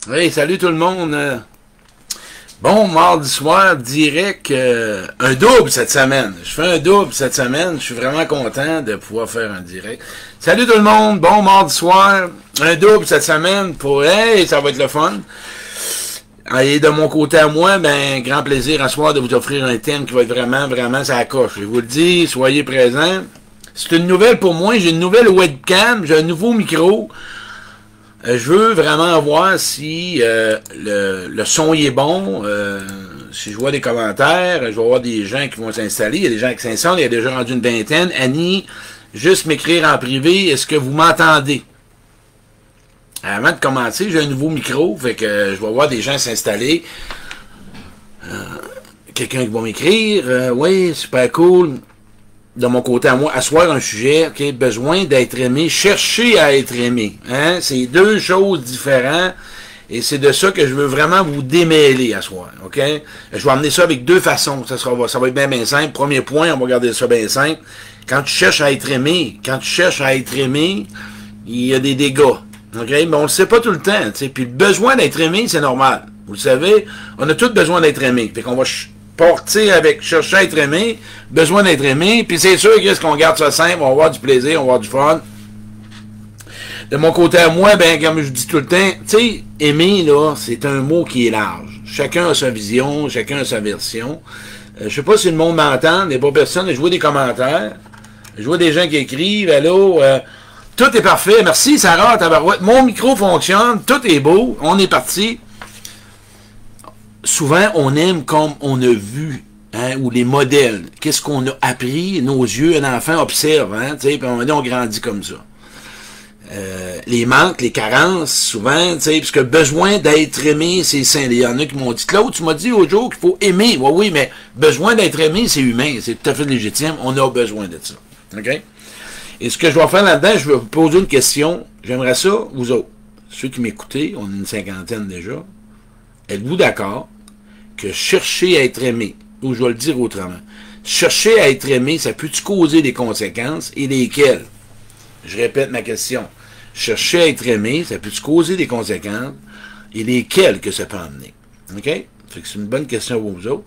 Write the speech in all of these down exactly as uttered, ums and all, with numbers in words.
Hey, salut tout le monde. Bon, mardi soir, direct, euh, un double cette semaine. Je fais un double cette semaine. Je suis vraiment content de pouvoir faire un direct. Salut tout le monde. Bon, mardi soir, un double cette semaine pour, hey, ça va être le fun. Et de mon côté à moi, ben, grand plaisir à soir de vous offrir un thème qui va être vraiment, vraiment ça coche. Je vous le dis, soyez présents. C'est une nouvelle pour moi. J'ai une nouvelle webcam. J'ai un nouveau micro. Euh, je veux vraiment voir si euh, le, le son y est bon. Euh, si je vois des commentaires, je vais voir des gens qui vont s'installer. Il y a des gens qui s'installent. Il y a déjà rendu une vingtaine. Annie, juste m'écrire en privé. Est-ce que vous m'entendez? Avant de commencer, j'ai un nouveau micro. Fait que euh, je vais voir des gens s'installer. Euh, Quelqu'un qui va m'écrire. Euh, oui, super cool. De mon côté à moi, asseoir un sujet, ok, besoin d'être aimé, chercher à être aimé, hein, c'est deux choses différentes, et c'est de ça que je veux vraiment vous démêler à soir, ok, je vais amener ça avec deux façons, ça sera, ça va être bien, bien simple, premier point, on va garder ça bien simple, quand tu cherches à être aimé, quand tu cherches à être aimé, il y a des dégâts, ok, mais on le sait pas tout le temps, tu sais, puis le besoin d'être aimé, c'est normal, vous le savez, on a tous besoin d'être aimé, fait qu'on va partir avec chercher à être aimé, besoin d'être aimé, puis c'est sûr qu'est-ce qu'on garde ça simple, on va avoir du plaisir, on va avoir du fun. De mon côté à moi, ben comme je dis tout le temps, tu sais, aimer, là, c'est un mot qui est large. Chacun a sa vision, chacun a sa version. Euh, je sais pas si le monde m'entend, il n'y a pas personne, je vois des commentaires, je vois des gens qui écrivent, allô, euh, tout est parfait, merci Sarah, tabarouette, mon micro fonctionne, tout est beau, on est parti. Souvent, on aime comme on a vu, hein, ou les modèles. Qu'est-ce qu'on a appris? Nos yeux, un enfant observe, hein, tu sais, puis on, on grandit comme ça. Euh, les manques, les carences, souvent, tu sais, puisque besoin d'être aimé, c'est sain. Il y en a qui m'ont dit, Claude, tu m'as dit l'autre jour qu'il faut aimer. Oui, oui, mais besoin d'être aimé, c'est humain, c'est tout à fait légitime. On a besoin de ça. OK? Et ce que je vais faire là-dedans, je vais vous poser une question. J'aimerais ça, vous autres, ceux qui m'écoutez, on est une cinquantaine déjà. Êtes-vous d'accord que chercher à être aimé, ou je vais le dire autrement, chercher à être aimé, ça peut-tu causer des conséquences, et lesquelles? Je répète ma question. Chercher à être aimé, ça peut-tu causer des conséquences, et lesquelles que ça peut emmener? OK? Fait que c'est une bonne question pour vous autres.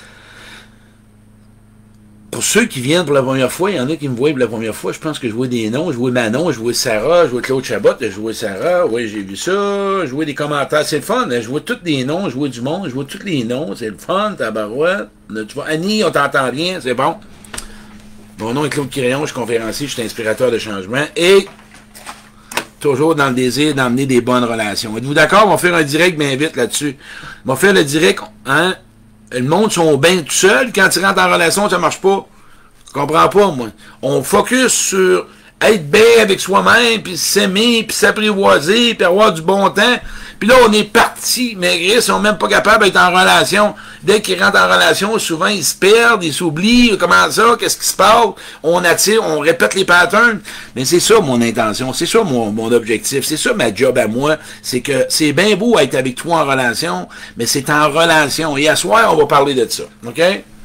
Pour ceux qui viennent pour la première fois, il y en a qui me voient pour la première fois, je pense que je vois des noms, je vois Manon, je vois Sarah, je vois Claude Chabot, je vois Sarah, oui, j'ai vu ça, je vois des commentaires, c'est le fun, je vois tous des noms, je vois du monde, je vois tous les noms, c'est le fun, tabarouette. Tu vois, Annie, on t'entend bien, c'est bon. Mon nom est Claude Quirion, je suis conférencier, je suis inspirateur de changement, et toujours dans le désir d'emmener des bonnes relations. Êtes-vous d'accord? On va faire un direct bien vite là-dessus. On va faire le direct, hein? Le monde sont bien tout seul. Quand ils rentrent en relation, ça marche pas. Je comprends pas, moi. On focus sur être bien avec soi-même, puis s'aimer, puis s'apprivoiser, puis avoir du bon temps. Puis là, on est parti, mais ils sont même pas capables d'être en relation. Dès qu'ils rentrent en relation, souvent, ils se perdent, ils s'oublient. Comment ça? Qu'est-ce qui se passe? On attire, on répète les patterns. Mais c'est ça, mon intention. C'est ça, mon, mon objectif. C'est ça, ma job à moi. C'est que c'est bien beau être avec toi en relation, mais c'est en relation. Et à soir, on va parler de ça. OK?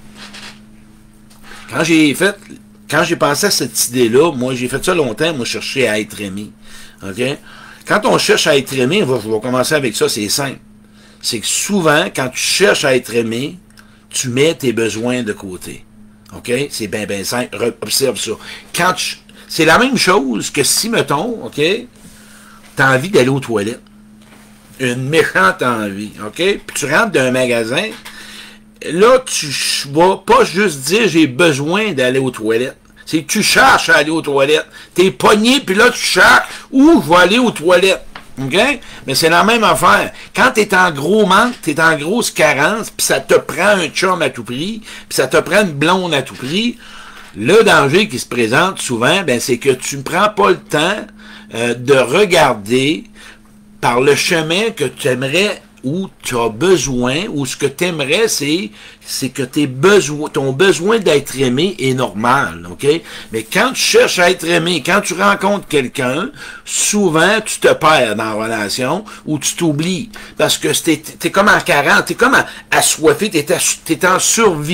Quand j'ai fait, quand j'ai pensé à cette idée-là, moi, j'ai fait ça longtemps, moi, chercher à être aimé. OK? Quand on cherche à être aimé, on va, on va commencer avec ça, c'est simple. C'est que souvent, quand tu cherches à être aimé, tu mets tes besoins de côté. OK? C'est bien, bien simple. Observe ça. Quand tu, c'est la même chose que si, mettons, OK, tu as envie d'aller aux toilettes. Une méchante envie. OK? Puis tu rentres dans un magasin. Là, tu vas pas juste dire j'ai besoin d'aller aux toilettes. C'est que tu cherches à aller aux toilettes. T'es pogné, puis là, tu cherches où je vais aller aux toilettes. OK? Mais c'est la même affaire. Quand t'es en gros manque, t'es en grosse carence, puis ça te prend un chum à tout prix, puis ça te prend une blonde à tout prix, le danger qui se présente souvent, ben, c'est que tu ne prends pas le temps euh, de regarder par le chemin que tu aimerais où tu as besoin, ou ce que tu aimerais, c'est c'est que tes besoins, ton besoin d'être aimé est normal, OK? Mais quand tu cherches à être aimé, quand tu rencontres quelqu'un, souvent, tu te perds dans la relation, ou tu t'oublies, parce que t'es, t'es comme en carence, t'es comme assoiffé, t'es, t'es en survie,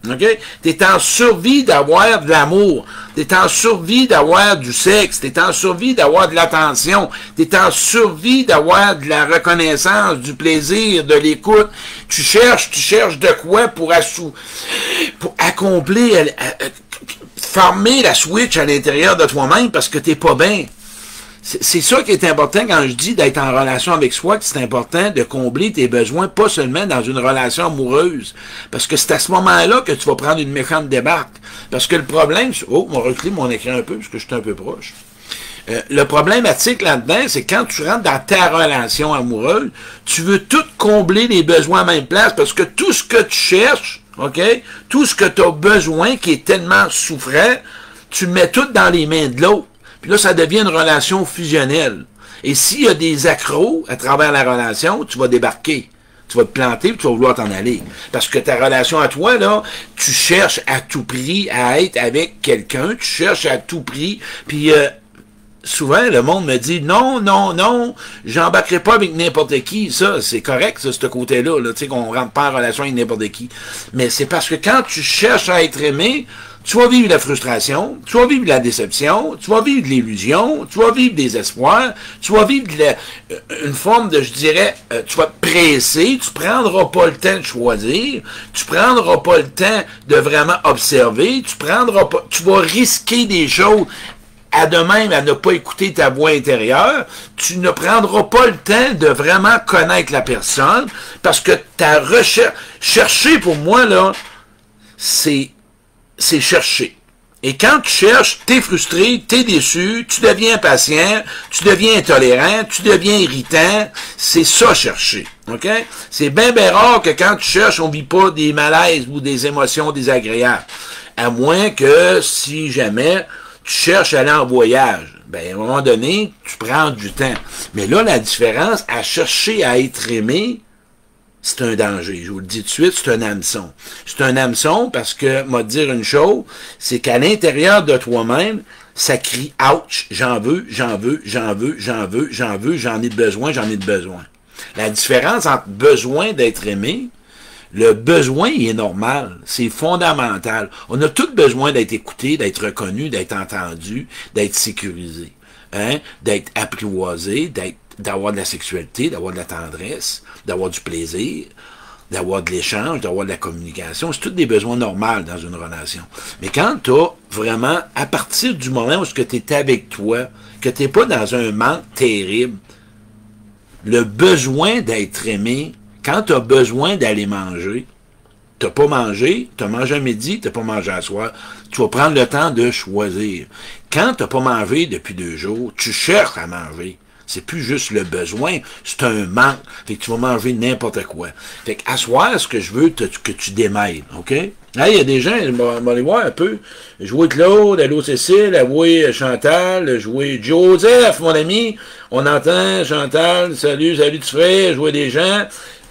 OK? Tu es en survie d'avoir de l'amour. Tu es en survie d'avoir du sexe. Tu es en survie d'avoir de l'attention. Tu es en survie d'avoir de la reconnaissance, du plaisir, de l'écoute. Tu cherches, tu cherches de quoi pour, assou pour accomplir, euh, euh, former la switch à l'intérieur de toi-même parce que tu n'es pas bien. C'est ça qui est important quand je dis d'être en relation avec soi, que c'est important de combler tes besoins, pas seulement dans une relation amoureuse. Parce que c'est à ce moment-là que tu vas prendre une méchante débarque. Parce que le problème... Oh, on va reculer mon écran un peu, parce que je suis un peu proche. Euh, le problématique là-dedans, c'est quand tu rentres dans ta relation amoureuse, tu veux tout combler les besoins à même place, parce que tout ce que tu cherches, OK, tout ce que tu as besoin qui est tellement souffrant, tu le mets tout dans les mains de l'autre. Puis là, ça devient une relation fusionnelle. Et s'il y a des accros à travers la relation, tu vas débarquer. Tu vas te planter et tu vas vouloir t'en aller. Parce que ta relation à toi, là, tu cherches à tout prix à être avec quelqu'un, tu cherches à tout prix, puis euh, souvent, le monde me dit, non, non, non, j'embarquerai pas avec n'importe qui. Ça, c'est correct, ça, ce côté-là, là, tu sais, qu'on rentre pas en relation avec n'importe qui. Mais c'est parce que quand tu cherches à être aimé, tu vas vivre la frustration, tu vas vivre la déception, tu vas vivre l'illusion, tu vas vivre des espoirs, tu vas vivre de la, une forme de, je dirais, euh, tu vas te presser, tu prendras pas le temps de choisir, tu prendras pas le temps de vraiment observer, tu prendras pas, tu vas risquer des choses à de même à ne pas écouter ta voix intérieure, tu ne prendras pas le temps de vraiment connaître la personne, parce que ta recherche, chercher pour moi, là, c'est c'est chercher. Et quand tu cherches, t'es frustré, t'es déçu, tu deviens impatient, tu deviens intolérant, tu deviens irritant. C'est ça, chercher. OK? C'est bien, bien rare que quand tu cherches, on vit pas des malaises ou des émotions désagréables. À moins que, si jamais, tu cherches à aller en voyage. Ben, à un moment donné, tu prends du temps. Mais là, la différence, à chercher à être aimé, c'est un danger. Je vous le dis tout de suite, c'est un hameçon. C'est un hameçon parce que, moi, dire une chose, c'est qu'à l'intérieur de toi-même, ça crie « ouch », j'en veux, j'en veux, j'en veux, j'en veux, j'en veux, j'en ai besoin, j'en ai besoin. La différence entre besoin d'être aimé, le besoin, il est normal, c'est fondamental. On a tous besoin d'être écouté, d'être reconnu, d'être entendu, d'être sécurisé, hein, d'être apprivoisé, d'être d'avoir de la sexualité, d'avoir de la tendresse, d'avoir du plaisir, d'avoir de l'échange, d'avoir de la communication. C'est tous des besoins normaux dans une relation. Mais quand tu as vraiment, à partir du moment où tu es avec toi, que tu n'es pas dans un manque terrible, le besoin d'être aimé, quand tu as besoin d'aller manger, tu n'as pas mangé, tu as mangé à midi, tu n'as pas mangé à soir, tu vas prendre le temps de choisir. Quand tu n'as pas mangé depuis deux jours, tu cherches à manger. C'est plus juste le besoin, c'est un manque. Fait que tu vas manger n'importe quoi. Fait qu'à soir, ce que je veux, te, que tu démêles, OK? Là, il y a des gens, on va aller voir un peu. Jouer Claude, allô Cécile, jouer Chantal, jouer Joseph, mon ami. On entend Chantal, salut, salut tu fais, jouer des gens.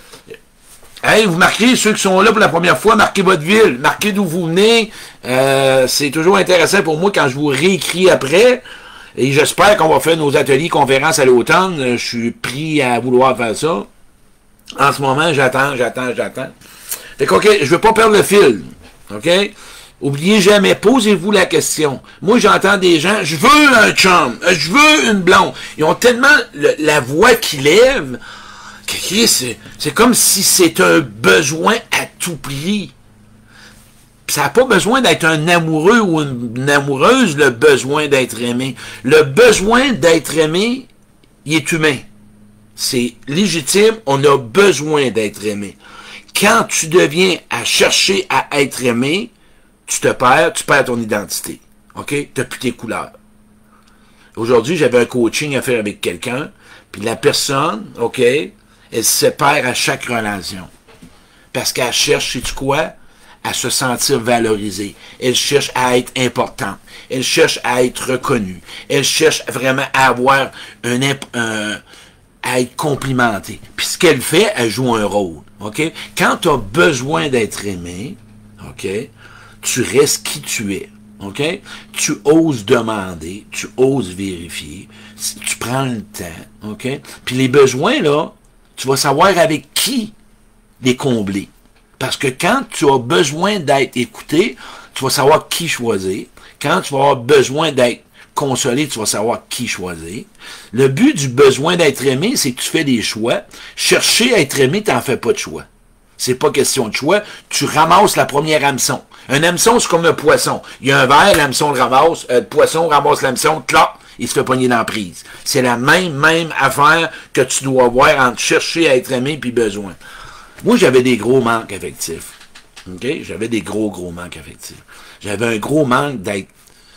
Hey, vous marquez, ceux qui sont là pour la première fois, marquez votre ville, marquez d'où vous venez. Euh, c'est toujours intéressant pour moi quand je vous réécris après. Et j'espère qu'on va faire nos ateliers conférences à l'automne. Je suis pris à vouloir faire ça. En ce moment, j'attends, j'attends, j'attends. Fait que, OK, je veux pas perdre le fil. OK? Oubliez jamais, posez-vous la question. Moi, j'entends des gens, je veux un chum, je veux une blonde. Ils ont tellement le, la voix qui lève, que c'est comme si c'est un besoin à tout prix. Ça n'a pas besoin d'être un amoureux ou une, une amoureuse, le besoin d'être aimé. Le besoin d'être aimé, il est humain. C'est légitime, on a besoin d'être aimé. Quand tu deviens à chercher à être aimé, tu te perds, tu perds ton identité. OK? Tu n'as plus tes couleurs. Aujourd'hui, j'avais un coaching à faire avec quelqu'un, puis la personne, OK, elle se perd à chaque relation. Parce qu'elle cherche, sais-tu quoi? À se sentir valorisée. Elle cherche à être importante. Elle cherche à être reconnue. Elle cherche vraiment à avoir un, un à être complimentée. Puis ce qu'elle fait, elle joue un rôle. OK? Quand tu as besoin d'être aimé, OK, tu restes qui tu es. OK? Tu oses demander, tu oses vérifier, tu prends le temps. OK? Puis les besoins, là, tu vas savoir avec qui les combler. Parce que quand tu as besoin d'être écouté, tu vas savoir qui choisir. Quand tu vas avoir besoin d'être consolé, tu vas savoir qui choisir. Le but du besoin d'être aimé, c'est que tu fais des choix. Chercher à être aimé, tu n'en fais pas de choix. C'est pas question de choix. Tu ramasses la première hameçon. Un hameçon, c'est comme un poisson. Il y a un verre, l'hameçon le ramasse, euh, le poisson ramasse l'hameçon, clac, il se fait pogner dans la prise. C'est la même, même affaire que tu dois avoir entre chercher à être aimé puis besoin. Moi, j'avais des gros manques affectifs. OK? J'avais des gros, gros manques affectifs. J'avais un gros manque d'être,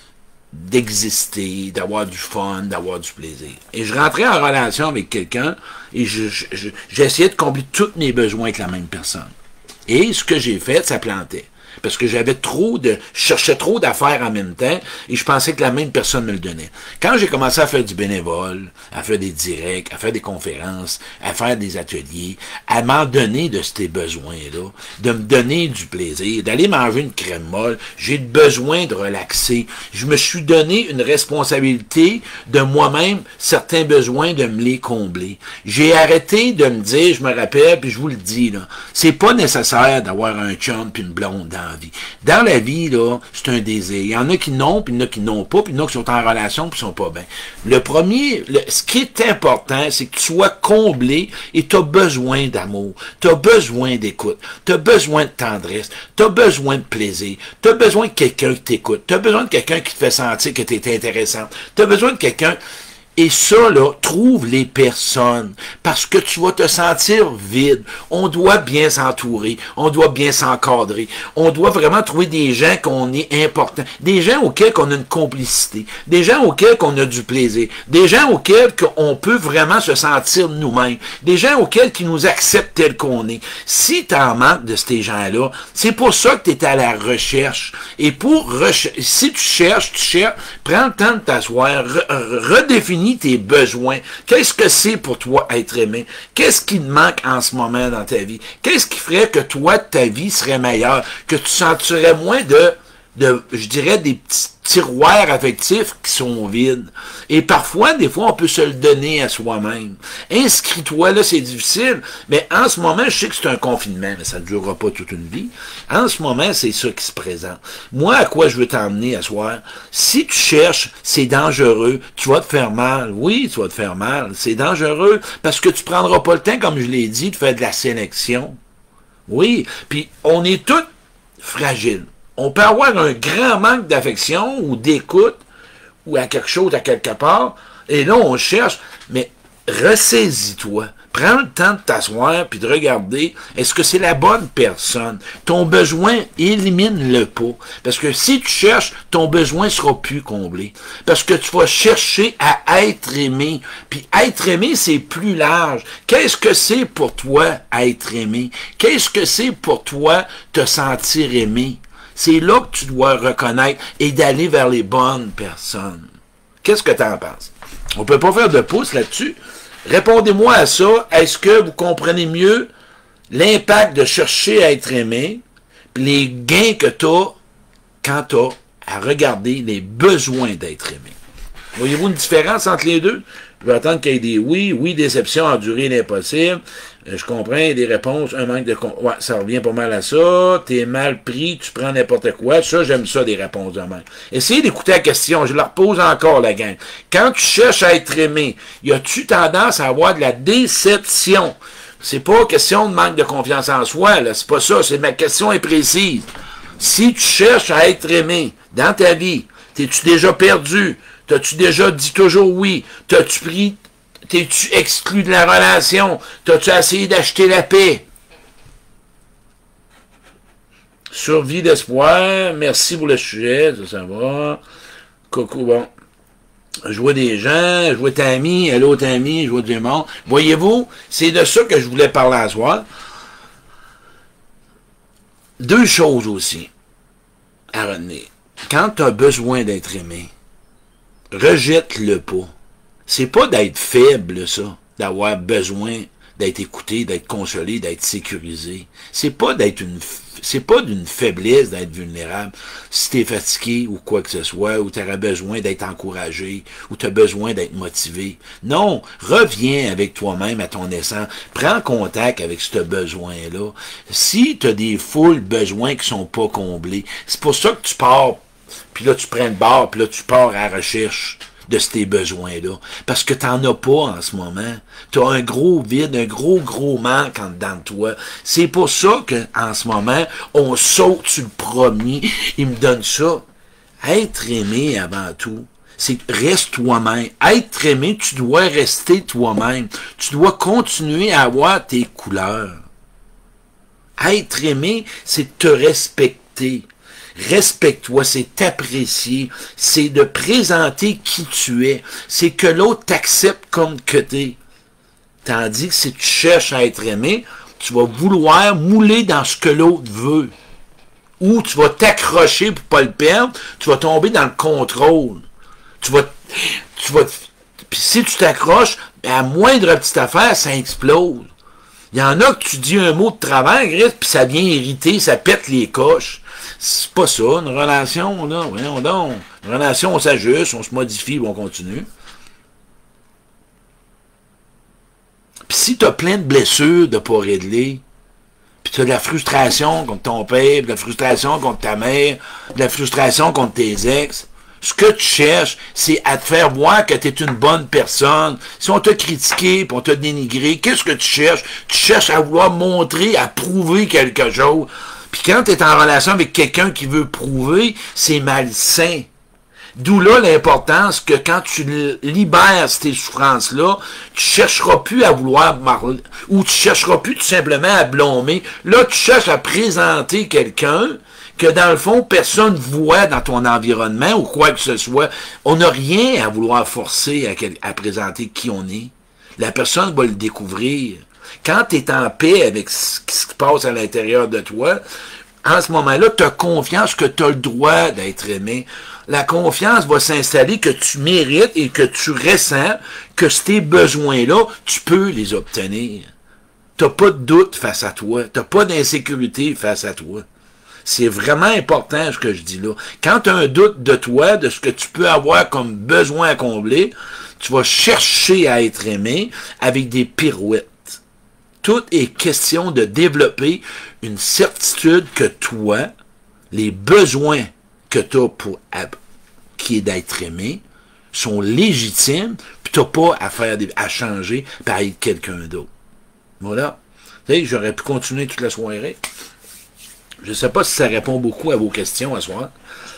d'exister, d'avoir du fun, d'avoir du plaisir. Et je rentrais en relation avec quelqu'un et je, je, je, j'essayais de combler tous mes besoins avec la même personne. Et ce que j'ai fait, ça plantait. Parce que j'avais trop de... Je cherchais trop d'affaires en même temps et je pensais que la même personne me le donnait. Quand j'ai commencé à faire du bénévole, à faire des directs, à faire des conférences, à faire des ateliers, à m'en donner de ces besoins-là, de me donner du plaisir, d'aller manger une crème molle, j'ai besoin de relaxer. Je me suis donné une responsabilité de moi-même, certains besoins, de me les combler. J'ai arrêté de me dire, je me rappelle, puis je vous le dis, là, c'est pas nécessaire d'avoir un chum puis une blonde dans la vie. Dans la vie, là, c'est un désir. Il y en a qui n'ont, puis il y en a qui n'ont pas, puis il y en a qui sont en relation, puis qui sont pas bien. Le premier, le, ce qui est important, c'est que tu sois comblé et tu as besoin d'amour. Tu as besoin d'écoute. Tu as besoin de tendresse. Tu as besoin de plaisir. Tu as besoin de quelqu'un qui t'écoute. Tu as besoin de quelqu'un qui te fait sentir que tu es intéressant. Tu as besoin de quelqu'un... Et ça, là, trouve les personnes, parce que tu vas te sentir vide. On doit bien s'entourer, on doit bien s'encadrer, on doit vraiment trouver des gens qu'on est importants, des gens auxquels on a une complicité, des gens auxquels on a du plaisir, des gens auxquels on peut vraiment se sentir nous-mêmes, des gens auxquels qui nous acceptent tels qu'on est. Si tu en manques de ces gens-là, c'est pour ça que tu es à la recherche. Et pour rechercher, si tu cherches, tu cherches, prends le temps de t'asseoir, re redéfinis tes besoins. Qu'est-ce que c'est pour toi être aimé? Qu'est-ce qui te manque en ce moment dans ta vie? Qu'est-ce qui ferait que toi, ta vie serait meilleure? Que tu sentirais moins de, de je dirais, des petits tiroirs affectifs qui sont vides. Et parfois, des fois, on peut se le donner à soi-même. Inscris-toi, là, c'est difficile, mais en ce moment, je sais que c'est un confinement, mais ça ne durera pas toute une vie. En ce moment, c'est ça qui se présente. Moi, à quoi je veux t'emmener à soir? Si tu cherches, c'est dangereux, tu vas te faire mal. Oui, tu vas te faire mal. C'est dangereux parce que tu prendras pas le temps, comme je l'ai dit, de faire de la sélection. Oui, puis on est tous fragiles. On peut avoir un grand manque d'affection ou d'écoute ou à quelque chose, à quelque part, et là, on cherche, mais ressaisis-toi. Prends le temps de t'asseoir puis de regarder, est-ce que c'est la bonne personne? Ton besoin, élimine-le pas. Parce que si tu cherches, ton besoin sera plus comblé. Parce que tu vas chercher à être aimé. Puis être aimé, c'est plus large. Qu'est-ce que c'est pour toi être aimé? Qu'est-ce que c'est pour toi te sentir aimé? C'est là que tu dois reconnaître et d'aller vers les bonnes personnes. Qu'est-ce que tu en penses? On ne peut pas faire de pouce là-dessus. Répondez-moi à ça. Est-ce que vous comprenez mieux l'impact de chercher à être aimé, puis les gains que tu as quand tu as à regarder les besoins d'être aimé? Voyez-vous une différence entre les deux? Je vais attendre qu'il y ait des oui, oui, déception, endurer l'impossible. Euh, je comprends, des réponses, un manque de... Con... Ouais, ça revient pas mal à ça. T'es mal pris, tu prends n'importe quoi. Ça, j'aime ça, des réponses de même. Essayez d'écouter la question. Je la repose encore, la gang. Quand tu cherches à être aimé, y a-tu tendance à avoir de la déception? C'est pas question de manque de confiance en soi, là. C'est pas ça. C'est ma question est précise. Si tu cherches à être aimé dans ta vie, t'es-tu déjà perdu? T'as-tu déjà dit toujours oui? T'as-tu pris... T'es-tu exclu de la relation? T'as-tu essayé d'acheter la paix? Survie d'espoir. Merci pour le sujet. Ça, ça va. Coucou, bon. Je vois des gens, je vois ta amie, elle autre amie, je vois du monde. Voyez-vous, c'est de ça que je voulais parler à soir. Deux choses aussi à retenir. Quand tu as besoin d'être aimé, rejette-le pas. C'est pas d'être faible, ça, d'avoir besoin d'être écouté, d'être consolé, d'être sécurisé. C'est pas d'être une, c'est pas d'une faiblesse d'être vulnérable. Si t'es fatigué ou quoi que ce soit, ou t'aurais besoin d'être encouragé, ou t'as besoin d'être motivé. Non, reviens avec toi-même à ton essence. Prends contact avec ce besoin-là. Si t'as des foules besoins qui sont pas comblés, c'est pour ça que tu pars, puis là tu prends le bar, puis là tu pars à la recherche de ces besoins-là. Parce que t'en as pas en ce moment. T'as un gros vide, un gros, gros manque en dedans de toi. C'est pour ça qu'en ce moment, on saute sur le premier. Il me donne ça. Être aimé avant tout, c'est reste toi-même. Être aimé, tu dois rester toi-même. Tu dois continuer à avoir tes couleurs. Être aimé, c'est te respecter. Respecte-toi, c'est t'apprécier, c'est de présenter qui tu es, c'est que l'autre t'accepte comme que t'es. Tandis que si tu cherches à être aimé, tu vas vouloir mouler dans ce que l'autre veut. Ou tu vas t'accrocher pour pas le perdre, tu vas tomber dans le contrôle. Tu vas, tu vas, puis si tu t'accroches, à moindre petite affaire, ça explose. Il y en a que tu dis un mot de travers, puis ça vient irriter, ça pète les coches. C'est pas ça, une relation, là, voyons donc. Une relation, on s'ajuste, on se modifie, on continue. Puis si t'as plein de blessures de pas régler, puis t'as de la frustration contre ton père, de la frustration contre ta mère, de la frustration contre tes ex, ce que tu cherches, c'est à te faire voir que tu es une bonne personne. Si on t'a critiqué, puis on t'a dénigré, qu'est-ce que tu cherches? Tu cherches à vouloir montrer, à prouver quelque chose. Puis quand tu es en relation avec quelqu'un qui veut prouver, c'est malsain. D'où là l'importance que quand tu libères ces souffrances-là, tu chercheras plus à vouloir parler, ou tu chercheras plus tout simplement à blâmer. Là, tu cherches à présenter quelqu'un que dans le fond, personne voit dans ton environnement ou quoi que ce soit. On n'a rien à vouloir forcer à, à présenter qui on est. La personne va le découvrir. Quand tu es en paix avec ce qui se passe à l'intérieur de toi, en ce moment-là, tu as confiance que tu as le droit d'être aimé. La confiance va s'installer que tu mérites et que tu ressens que ces besoins-là, tu peux les obtenir. Tu n'as pas de doute face à toi. Tu n'as pas d'insécurité face à toi. C'est vraiment important ce que je dis là. Quand tu as un doute de toi, de ce que tu peux avoir comme besoin à combler, tu vas chercher à être aimé avec des pirouettes. Tout est question de développer une certitude que toi, les besoins que tu as pour qui est d'être aimé, sont légitimes, puis tu n'as pas à faire des, à changer par être quelqu'un d'autre. Voilà. Tu sais, j'aurais pu continuer toute la soirée. Je ne sais pas si ça répond beaucoup à vos questions à soir.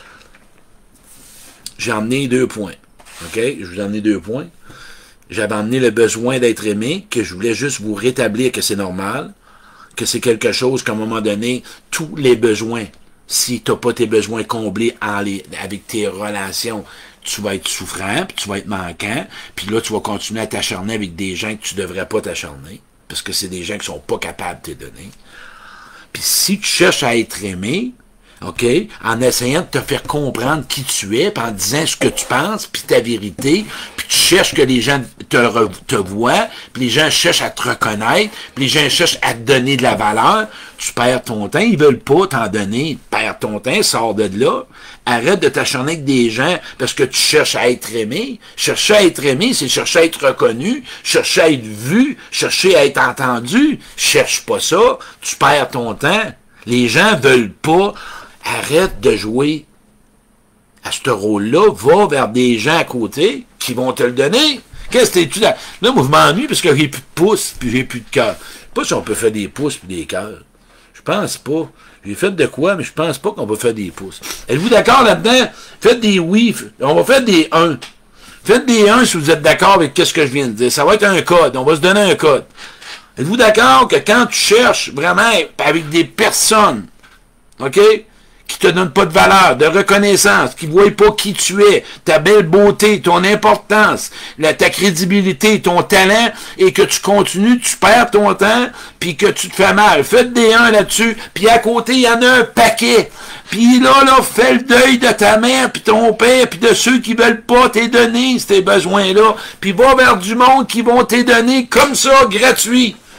J'ai emmené deux points. OK? Je vous ai emmené deux points. J'avais emmené le besoin d'être aimé, que je voulais juste vous rétablir que c'est normal, que c'est quelque chose qu'à un moment donné, tous les besoins, si tu n'as pas tes besoins comblés en les, avec tes relations, tu vas être souffrant, puis tu vas être manquant, puis là, tu vas continuer à t'acharner avec des gens que tu ne devrais pas t'acharner, parce que c'est des gens qui sont pas capables de te donner. Puis si tu cherches à être aimé, OK, en essayant de te faire comprendre qui tu es, puis en disant ce que tu penses, puis ta vérité, puis tu cherches que les gens te, re, te voient, puis les gens cherchent à te reconnaître, puis les gens cherchent à te donner de la valeur, tu perds ton temps, ils veulent pas t'en donner, perds ton temps, sors de là, arrête de t'acharner avec des gens parce que tu cherches à être aimé. Chercher à être aimé, c'est chercher à être reconnu, chercher à être vu, chercher à être entendu. Cherche pas ça, tu perds ton temps. Les gens veulent pas. Arrête de jouer à ce rôle-là, va vers des gens à côté qui vont te le donner. Qu'est-ce que tu là? Là, moi, je m'ennuie parce que j'ai plus de pouces puis j'ai plus de cœur. Je sais pas si on peut faire des pouces puis des cœurs. Je pense pas. J'ai fait de quoi, mais je pense pas qu'on va faire des pouces. Êtes-vous d'accord là-dedans? Faites des oui. On va faire des un. Faites des un si vous êtes d'accord avec ce que je viens de dire. Ça va être un code. On va se donner un code. Êtes-vous d'accord que quand tu cherches vraiment avec des personnes, OK, qui te donnent pas de valeur, de reconnaissance, qui ne voient pas qui tu es, ta belle beauté, ton importance, la, ta crédibilité, ton talent, et que tu continues, tu perds ton temps, puis que tu te fais mal. Faites des un là-dessus, puis à côté, il y en a un paquet. Puis là, là, fais le deuil de ta mère, puis ton père, puis de ceux qui veulent pas t'es donner, ces besoins-là, puis va vers du monde qui vont t'es donner comme ça, gratuit.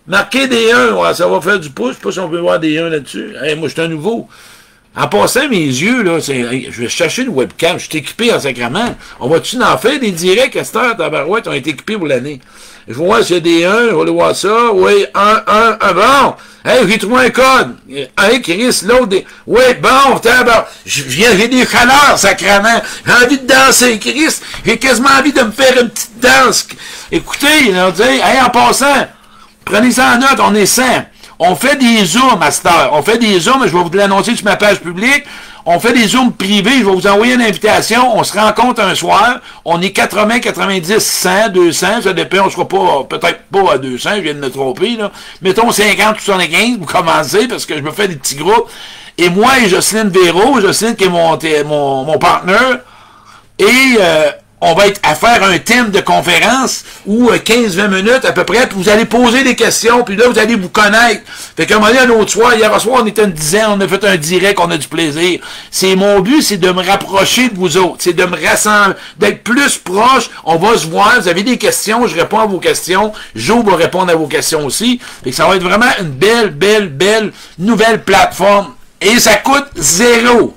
Marquez des un, ouais, ça va faire du pouce, je sais pas si on peut voir des un là-dessus. Hey, moi, je suis un nouveau. En passant mes yeux, là, je vais chercher une webcam, je suis équipé en sacrament. On va-tu en faire des directs à cette heure, tabarouette, on est équipés pour l'année. Je vais voir s'il y a des un, on va aller voir ça. Oui, un, un, un, bon. Hey, j'ai trouvé un code. Un, Chris, l'autre, des... Oui, bon, tabarouette. Je viens, j'ai des chaleurs, sacrament. J'ai envie de danser, Chris. J'ai quasiment envie de me faire une petite danse. Écoutez, là, hey, en passant, prenez ça en note, on est cent. On fait des zooms à cette heure. On fait des zooms, je vais vous l'annoncer sur ma page publique. On fait des zooms privés, je vais vous envoyer une invitation. On se rencontre un soir. On est quatre-vingts, quatre-vingt-dix, cent, deux cents. Ça dépend, on sera pas, peut-être pas à deux cents, je viens de me tromper, là. Mettons cinquante, soixante-quinze, vous commencez, parce que je me fais des petits groupes. Et moi et Jocelyne Véro, Jocelyne qui est mon, mon, mon partenaire, et, euh, on va être à faire un thème de conférence où quinze vingt minutes à peu près, puis vous allez poser des questions, puis là, vous allez vous connaître. Fait qu'à un moment donné, un autre soir, hier soir, on était une dizaine, on a fait un direct, on a du plaisir. C'est mon but, c'est de me rapprocher de vous autres, c'est de me rassembler, d'être plus proche, on va se voir, vous avez des questions, je réponds à vos questions, Joe va répondre à vos questions aussi. Fait que ça va être vraiment une belle, belle, belle nouvelle plateforme. Et ça coûte zéro.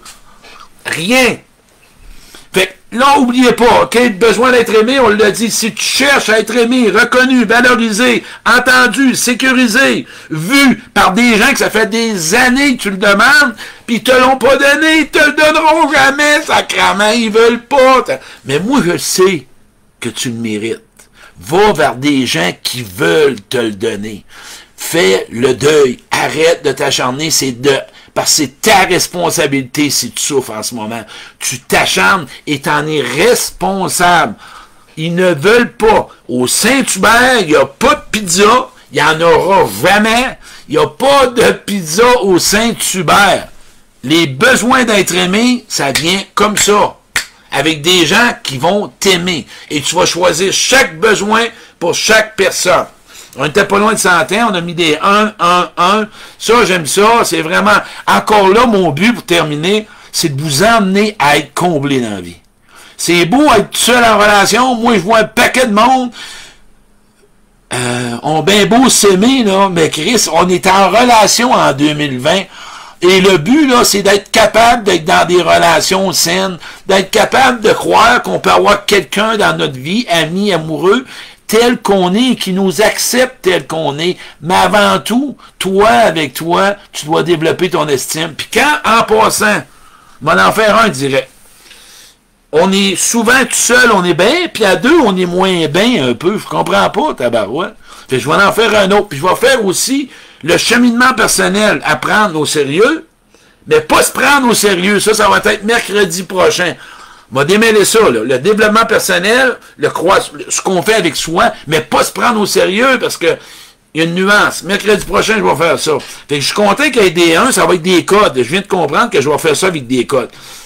Rien. Fait que là, oubliez pas, OK, besoin d'être aimé, on l'a dit, si tu cherches à être aimé, reconnu, valorisé, entendu, sécurisé, vu par des gens que ça fait des années que tu le demandes, puis ils te l'ont pas donné, ils te le donneront jamais, sacrément, ils veulent pas. Mais moi, je sais que tu le mérites. Va vers des gens qui veulent te le donner. Fais le deuil. Arrête de t'acharner, c'est de... Parce que c'est ta responsabilité si tu souffres en ce moment. Tu t'acharnes et t'en es responsable. Ils ne veulent pas. Au Saint-Hubert, il n'y a pas de pizza. Il n'y en aura jamais. Il n'y a pas de pizza au Saint-Hubert. Les besoins d'être aimé, ça vient comme ça. Avec des gens qui vont t'aimer. Et tu vas choisir chaque besoin pour chaque personne. On n'était pas loin de centaines, on a mis des un, un, un. Ça, j'aime ça. C'est vraiment... Encore là, mon but, pour terminer, c'est de vous emmener à être comblé dans la vie. C'est beau être tout seul en relation. Moi, je vois un paquet de monde. Euh, on a bien beau s'aimer, là, mais Chris, on est en relation en deux mille vingt. Et le but, là, c'est d'être capable d'être dans des relations saines, d'être capable de croire qu'on peut avoir quelqu'un dans notre vie, ami, amoureux, tel qu'on est, qui nous accepte tel qu'on est. Mais avant tout, toi, avec toi, tu dois développer ton estime. Puis quand, en passant, on va en faire un direct. On est souvent tout seul, on est bien, puis à deux, on est moins bien un peu. Je comprends pas, tabarouette. Fait que je vais en faire un autre. Puis je vais faire aussi le cheminement personnel à prendre au sérieux, mais pas se prendre au sérieux. Ça, ça va être mercredi prochain. On va démêler ça, là. Le développement personnel, le croix, ce qu'on fait avec soi, mais pas se prendre au sérieux parce que il y a une nuance. Mercredi prochain, je vais faire ça. Fait que je suis content qu'il y ait des un, ça va être des codes. Je viens de comprendre que je vais faire ça avec des codes.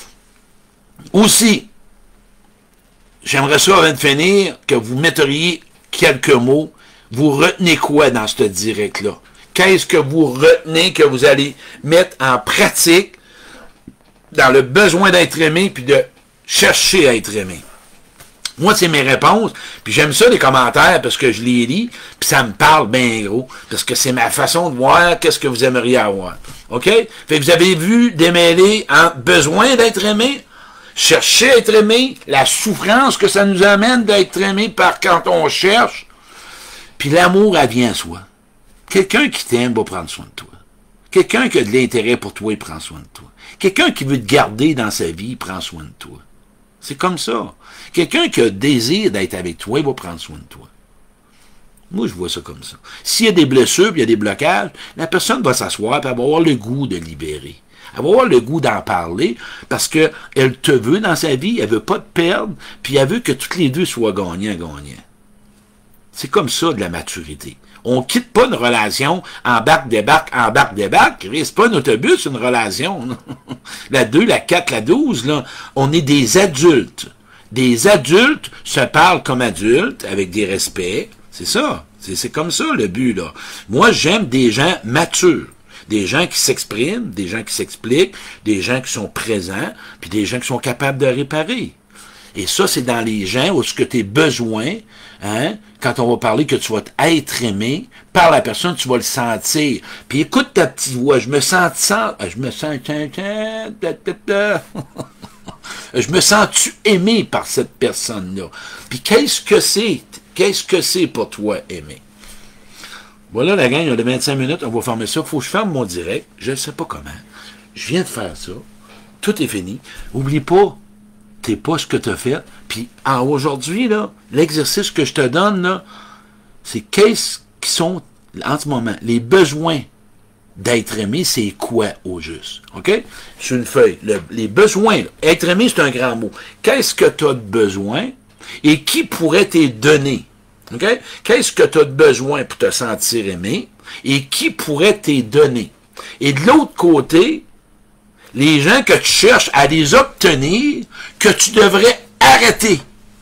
Aussi, j'aimerais ça, avant de finir, que vous metteriez quelques mots. Vous retenez quoi dans ce direct-là? Qu'est-ce que vous retenez que vous allez mettre en pratique dans le besoin d'être aimé puis de chercher à être aimé? Moi, c'est mes réponses, puis j'aime ça les commentaires parce que je les lis, puis ça me parle bien gros, parce que c'est ma façon de voir qu'est-ce que vous aimeriez avoir. OK? Fait que vous avez vu démêler en besoin d'être aimé, chercher à être aimé, la souffrance que ça nous amène d'être aimé par quand on cherche, puis l'amour, elle vient à soi. Quelqu'un qui t'aime va prendre soin de toi. Quelqu'un qui a de l'intérêt pour toi, il prend soin de toi. Quelqu'un qui veut te garder dans sa vie, il prend soin de toi. C'est comme ça. Quelqu'un qui a le désir d'être avec toi, il va prendre soin de toi. Moi, je vois ça comme ça. S'il y a des blessures, puis il y a des blocages, la personne va s'asseoir, puis elle va avoir le goût de libérer. Elle va avoir le goût d'en parler, parce qu'elle te veut dans sa vie, elle veut pas te perdre, puis elle veut que tous les deux soient gagnants-gagnants. C'est comme ça de la maturité. On quitte pas une relation, embarque, débarque, embarque, débarque. C'est pas un autobus, une relation. La deux, la quatre, la douze, là. On est des adultes. Des adultes se parlent comme adultes, avec des respects. C'est ça. C'est comme ça, le but, là. Moi, j'aime des gens matures. Des gens qui s'expriment, des gens qui s'expliquent, des gens qui sont présents, puis des gens qui sont capables de réparer. Et ça, c'est dans les gens où ce que tes besoins, hein, quand on va parler que tu vas être aimé par la personne, tu vas le sentir. Puis écoute ta petite voix, je me sens, sens je me sens, je me sens-tu aimé par cette personne-là? Puis qu'est-ce que c'est? Qu'est-ce que c'est pour toi, aimer? Voilà, la gang, il y a de vingt-cinq minutes, on va fermer ça. Il faut que je ferme mon direct. Je ne sais pas comment. Je viens de faire ça. Tout est fini. Oublie pas, t'es pas ce que tu as fait. Puis aujourd'hui, là, l'exercice que je te donne, là, c'est qu'est-ce qui sont, en ce moment, les besoins d'être aimé, c'est quoi au juste? OK? Sur une feuille. Le, les besoins, là. Être aimé, c'est un grand mot. Qu'est-ce que tu as de besoin et qui pourrait t'y donner? OK? Qu'est-ce que tu as de besoin pour te sentir aimé et qui pourrait t'y donner? Et de l'autre côté, les gens que tu cherches à les obtenir, que tu devrais arrêter.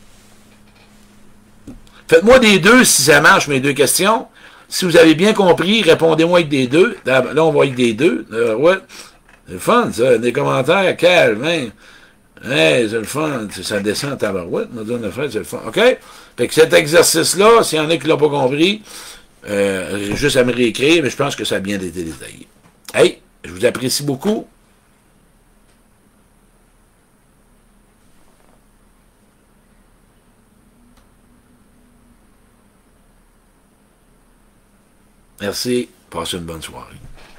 Faites-moi des deux si ça marche, mes deux questions. Si vous avez bien compris, répondez-moi avec des deux. Là, on va avec des deux. Euh, ouais. C'est le fun, ça. Des commentaires, calme, hein. Hey, c'est le fun. Ça descend à tabarouette. C'est le fun. OK? Fait que cet exercice-là, s'il y en a qui ne l'ont pas compris, euh, j'ai juste à me réécrire, mais je pense que ça a bien été détaillé. Hey, je vous apprécie beaucoup. Merci. Passez une bonne soirée.